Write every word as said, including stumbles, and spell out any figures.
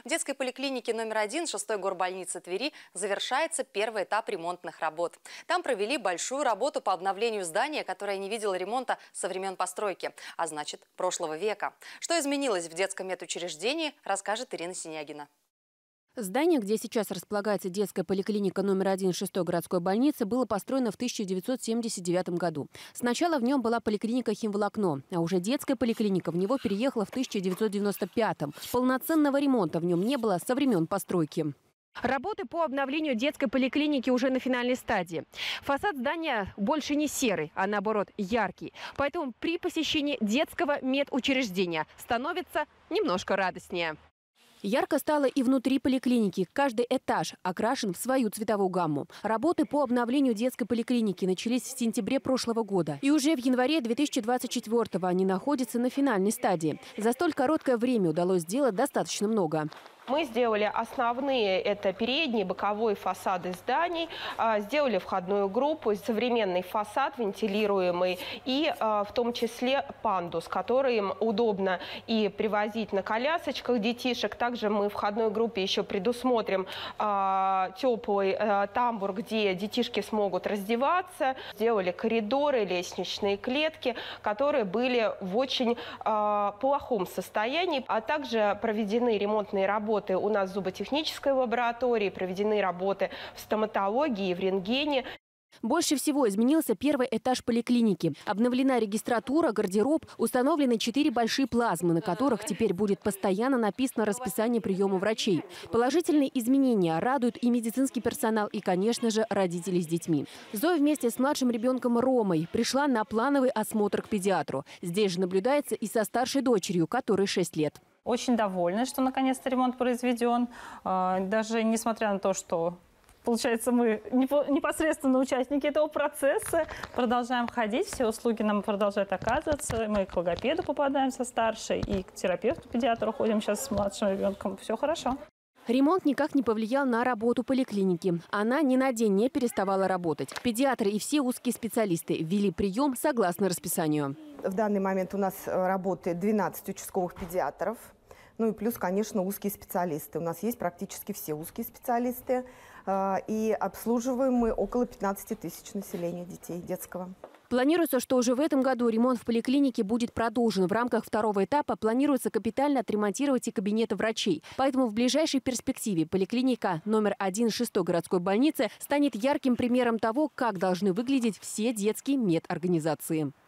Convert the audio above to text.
В детской поликлинике номер один шестой горбольницы Твери завершается первый этап ремонтных работ. Там провели большую работу по обновлению здания, которое не видело ремонта со времен постройки, а значит, прошлого века. Что изменилось в детском медучреждении, расскажет Ирина Синягина. Здание, где сейчас располагается детская поликлиника номер один шестой городской больницы, было построено в тысяча девятьсот семьдесят девятом году. Сначала в нем была поликлиника «Химволокно», а уже детская поликлиника в него переехала в тысяча девятьсот девяносто пятом. Полноценного ремонта в нем не было со времен постройки. Работы по обновлению детской поликлиники уже на финальной стадии. Фасад здания больше не серый, а наоборот яркий. Поэтому при посещении детского медучреждения становится немножко радостнее. Ярко стало и внутри поликлиники. Каждый этаж окрашен в свою цветовую гамму. Работы по обновлению детской поликлиники начались в сентябре прошлого года. И уже в январе две тысячи двадцать четвёртого они находятся на финальной стадии. За столь короткое время удалось сделать достаточно много. Мы сделали основные, это передние, боковые фасады зданий, сделали входную группу, современный фасад, вентилируемый, и в том числе пандус, который им удобно и привозить на колясочках детишек. Также мы в входной группе еще предусмотрим теплый тамбур, где детишки смогут раздеваться. Сделали коридоры, лестничные клетки, которые были в очень плохом состоянии, а также проведены ремонтные работы у нас в зуботехнической лаборатории, проведены работы в стоматологии и в рентгене. Больше всего изменился первый этаж поликлиники. Обновлена регистратура, гардероб, установлены четыре большие плазмы, на которых теперь будет постоянно написано расписание приема врачей. Положительные изменения радуют и медицинский персонал, и, конечно же, родители с детьми. Зоя вместе с младшим ребенком Ромой пришла на плановый осмотр к педиатру. Здесь же наблюдается и со старшей дочерью, которой шесть лет. Очень довольны, что наконец-то ремонт произведен. Даже несмотря на то, что, получается, мы непосредственно участники этого процесса, продолжаем ходить, все услуги нам продолжают оказываться. Мы к логопеду попадаем со старшей, и к терапевту-педиатру ходим сейчас с младшим ребенком. Все хорошо. Ремонт никак не повлиял на работу поликлиники. Она ни на день не переставала работать. Педиатры и все узкие специалисты ввели прием согласно расписанию. В данный момент у нас работает двенадцать участковых педиатров. Ну и плюс, конечно, узкие специалисты. У нас есть практически все узкие специалисты. И обслуживаем мы около пятнадцати тысяч населения детей детского. Планируется, что уже в этом году ремонт в поликлинике будет продолжен. В рамках второго этапа планируется капитально отремонтировать и кабинеты врачей. Поэтому в ближайшей перспективе поликлиника номер один шестой городской больницы станет ярким примером того, как должны выглядеть все детские медорганизации.